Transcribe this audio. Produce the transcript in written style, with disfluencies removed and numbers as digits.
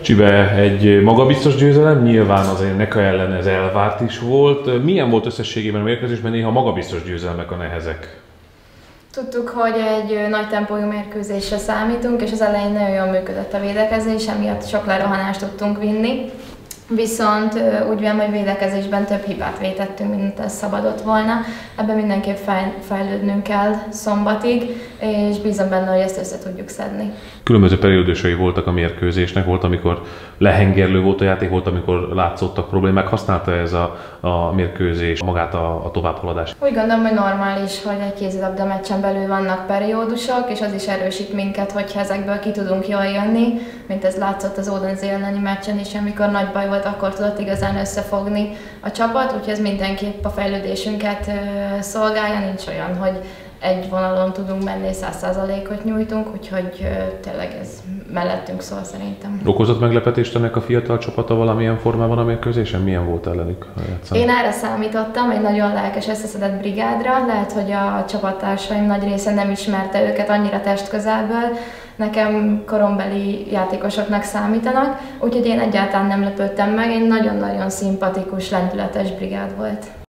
Csibe egy magabiztos győzelem, nyilván azért Neka ellen ez elvárt is volt. Milyen volt összességében a mérkőzésben? Néha magabiztos győzelmek a nehezek. Tudtuk, hogy egy nagy tempójú mérkőzésre számítunk, és az elején nagyon jól működött a védekezés, emiatt sok lerohanást tudtunk vinni. Viszont úgy vélem, hogy védekezésben több hibát vétettünk, mint ez szabadott volna. Ebben mindenképp fejlődnünk kell szombatig, és bízom benne, hogy ezt össze tudjuk szedni. Különböző periódusai voltak a mérkőzésnek, volt, amikor lehengerlő volt a játék, volt, amikor látszottak problémák. Használta ez a mérkőzés magát a továbbhaladást? Úgy gondolom, hogy normális, hogy egy kézilabda meccsen belül vannak periódusok, és az is erősít minket, hogyha ezekből ki tudunk jól jönni, mint ez látszott az Odense elleni meccsen is, amikor nagy baj volt, akkor tudott igazán összefogni a csapat, úgyhogy ez mindenképp a fejlődésünket szolgálja, nincs olyan, hogy egy vonalon tudunk menni, 100%-ot nyújtunk, úgyhogy tényleg ez mellettünk szól szerintem. Okozott meglepetést ennek a fiatal csapata valamilyen formában a mérkőzésen? Milyen volt ellenük játszani? Én erre számítottam, egy nagyon lelkes, összeszedett brigádra. Lehet, hogy a csapattársaim nagy része nem ismerte őket annyira testközelből. Nekem korombeli játékosoknak számítanak, úgyhogy én egyáltalán nem lepődtem meg, egy nagyon-nagyon szimpatikus, lendületes brigád volt.